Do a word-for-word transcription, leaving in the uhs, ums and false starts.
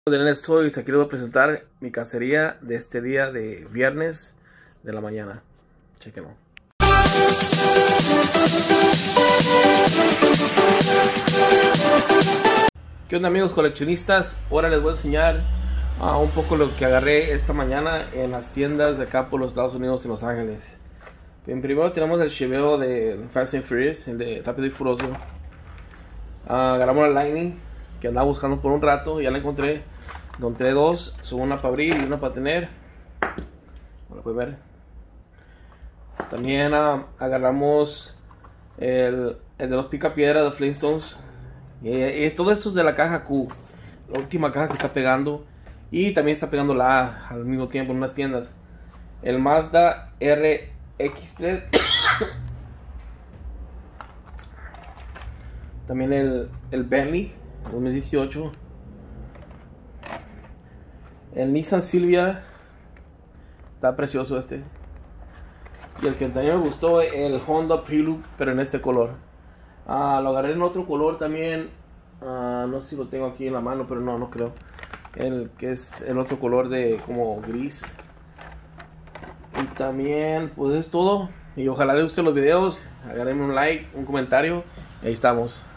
De Nenes Toys, aquí les voy a presentar mi cacería de este día de viernes de la mañana. Chequenlo. ¿Qué onda, amigos coleccionistas? Ahora les voy a enseñar uh, un poco lo que agarré esta mañana en las tiendas de acá por los Estados Unidos y Los Ángeles. Bien, primero tenemos el cheveo de Fast and Furious, el de Rápido y Furioso. Uh, agarramos la Lightning, que andaba buscando por un rato, ya la encontré. Encontré dos, son una para abrir y una para tener. Como lo pueden ver. También uh, agarramos el, el de los picapiedra de Flintstones. Y, y todo esto es de la caja Q, la última caja que está pegando. Y también está pegando la A al mismo tiempo en unas tiendas. El Mazda R X tres. También el, el Bentley dos mil dieciocho. El Nissan Silvia. Está precioso este. Y el que también me gustó, el Honda Prelude, pero en este color. Ah, lo agarré en otro color también. Ah, no sé si lo tengo aquí en la mano, pero no, no creo. El que es el otro color de como gris. Y también, pues es todo. Y ojalá les gusten los videos. Agarren un like, un comentario. Ahí estamos.